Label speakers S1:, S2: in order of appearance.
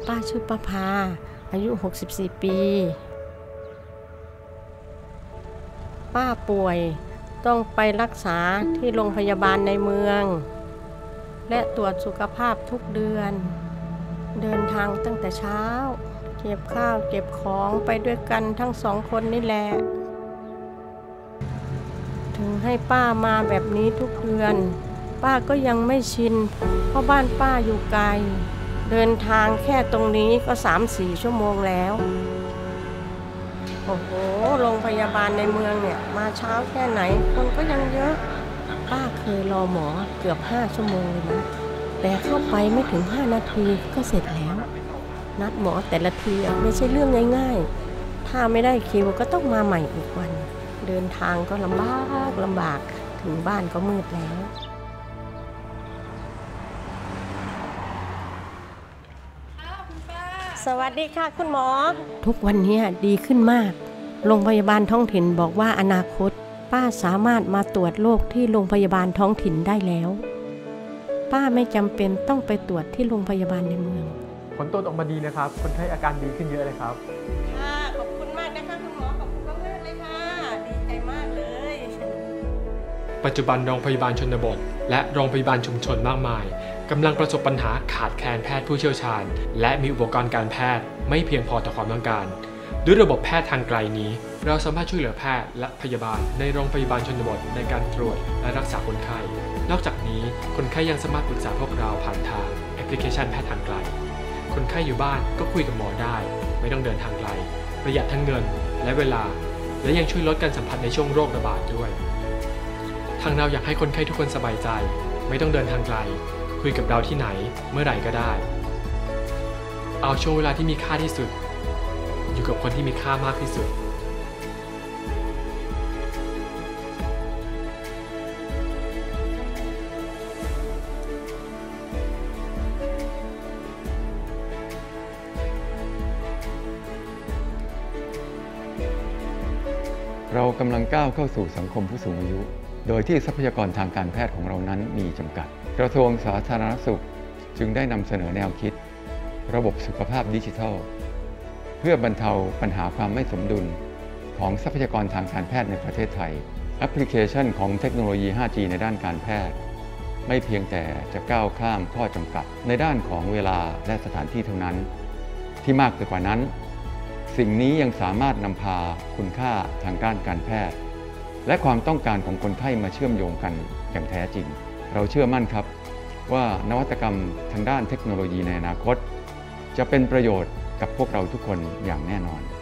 S1: ป้าชื่อป้าพาอายุ64 ปีป้าป่วยต้องไปรักษาที่โรงพยาบาลในเมืองและตรวจสุขภาพทุกเดือนเดินทางตั้งแต่เช้าเก็บข้าวเก็บของไปด้วยกันทั้งสองคนนี่แหละถึงให้ป้ามาแบบนี้ทุกเดือนป้าก็ยังไม่ชินเพราะบ้านป้าอยู่ไกลเดินทางแค่ตรงนี้ก็ 3-4 ชั่วโมงแล้วโอ้โหโรงพยาบาลในเมืองเนี่ยมาเช้าแค่ไหนคนก็ยังเยอะป้าเคยรอหมอเกือบ5 ชั่วโมงเลยนะแต่เข้าไปไม่ถึง5 นาทีก็เสร็จแล้วนัดหมอแต่ละทีไม่ใช่เรื่องง่ายๆถ้าไม่ได้คิวก็ต้องมาใหม่อีกวันเดินทางก็ลำบากถึงบ้านก็มืดแล้วสวัสดีค่ะคุณหมอทุกวันนี้ดีขึ้นมากโรงพยาบาลท้องถิ่นบอกว่าอนาคตป้าสามารถมาตรวจโรคที่โรงพยาบาลท้องถิ่นได้แล้วป้าไม่จำเป็นต้องไปตรวจที่โรงพยาบาลในเมือง
S2: ผลตรวจออกมาดีนะครับคนไข้อาการดีขึ้นเยอะเลยครับ
S1: ค่ะขอบคุณมากนะคะคุณหมอขอบคุณมากเลยค่ะดีใจมากเลย
S3: ปัจจุบันโรงพยาบาลชนบทและโรงพยาบาลชุมชนมากมายกำลังประสบปัญหาขาดแคลนแพทย์ผู้เชี่ยวชาญและมีอุปกรณ์การแพทย์ไม่เพียงพอต่อความต้องการด้วยระบบแพทย์ทางไกลนี้เราสามารถช่วยเหลือแพทย์และพยาบาลในโรงพยาบาลชนบทในการตรวจและรักษาคนไข้นอกจากนี้คนไข้ยังสามารถปรึกษาพวกเราผ่านทางแอปพลิเคชันแพทย์ทางไกลคนไข้อยู่บ้านก็คุยกับหมอได้ไม่ต้องเดินทางไกลประหยัดทั้งเงินและเวลาและยังช่วยลดการสัมผัสในช่วงโรคระบาดด้วยทางเราอยากให้คนไข้ทุกคนสบายใจไม่ต้องเดินทางไกลคุยกับเราที่ไหนเมื่อไหร่ก็ได้เอาช่วงเวลาที่มีค่าที่สุดอยู่กับคนที่มีค่ามากที่สุด
S4: เรากำลังก้าวเข้าสู่สังคมผู้สูงอายุโดยที่ทรัพยากรทางการแพทย์ของเรานั้นมีจำกัดกระทรวงสาธารณสุขจึงได้นำเสนอแนวคิดระบบสุขภาพดิจิทัลเพื่อบรรเทาปัญหาความไม่สมดุลของทรัพยากรทางการแพทย์ในประเทศไทยแอปพลิเคชันของเทคโนโลยี 5G ในด้านการแพทย์ไม่เพียงแต่จะก้าวข้ามข้อจำกัดในด้านของเวลาและสถานที่เท่านั้นที่มากไปกว่านั้นสิ่งนี้ยังสามารถนำพาคุณค่าทางด้านการแพทย์และความต้องการของคนไข้มาเชื่อมโยงกันอย่างแท้จริงเราเชื่อมั่นครับว่านวัตกรรมทางด้านเทคโนโลยีในอนาคตจะเป็นประโยชน์กับพวกเราทุกคนอย่างแน่นอน